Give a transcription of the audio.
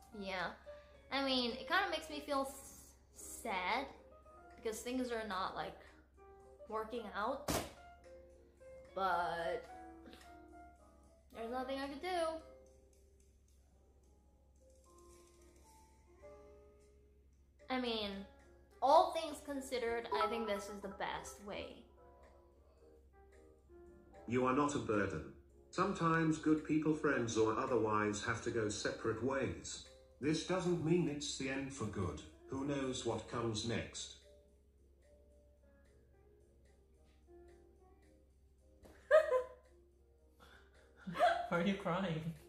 Yeah. I mean, it kind of makes me feel sad because things are not like working out. But there's nothing I can do. I mean, all things considered, I think this is the best way. You are not a burden. Sometimes good people, friends or otherwise, have to go separate ways. This doesn't mean it's the end for good. Who knows what comes next? Why are you crying?